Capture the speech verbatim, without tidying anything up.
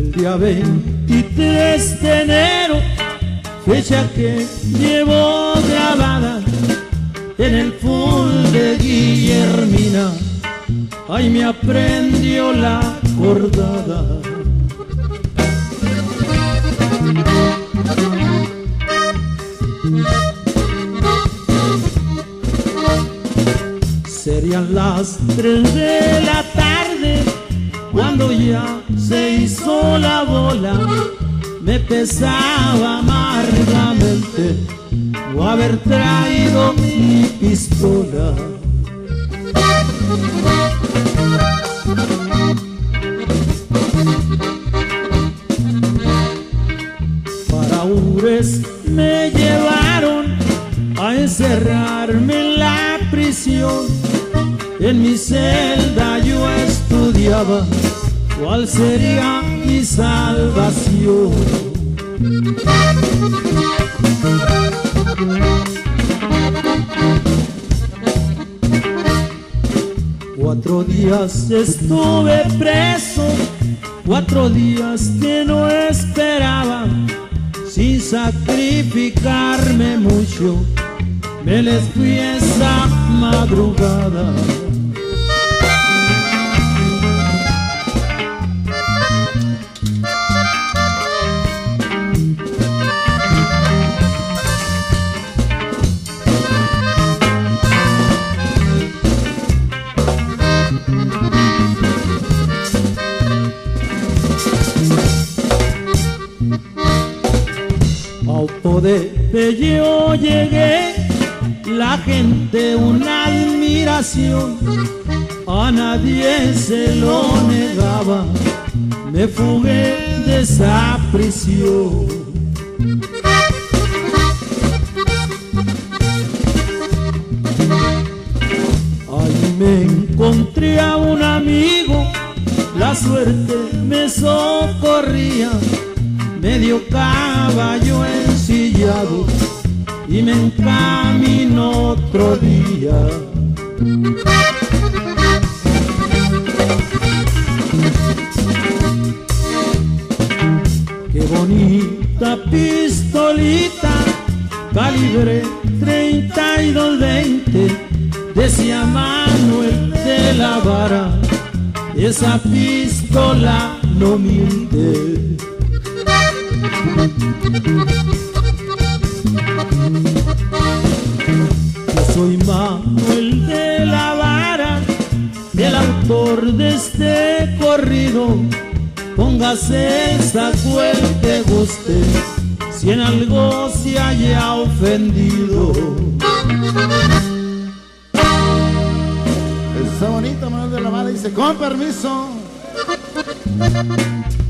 El día veintitrés de enero, fecha que llevo grabada en el full de Guillermina, ahí me aprendió la acordada. Serían las tres de la tarde cuando ya se hizo la bola. Me pesaba amargamente no haber traído mi pistola. Para Ures me llevaron a encerrarme en la prisión. En mi celda yo estudiaba cuál sería mi salvación. Cuatro días estuve preso, cuatro días que no esperaba, sin sacrificarme mucho, me les fui esa madrugada. Al poder yo llegué, la gente una admiración, a nadie se lo negaba, me fugué de esa prisión. Ahí me encontré a un amigo, la suerte me socorría, medio caballo ensillado y me encaminó otro día. Qué bonita pistolita, calibre treinta y dos veinte, decía Manuel de la Vara, esa pistola no miente. Yo soy Manuel de la Vara, el autor de este corrido. Póngase el saco el que guste, si en algo se haya ofendido. Está bonito, Manuel de la Vara, dice con permiso.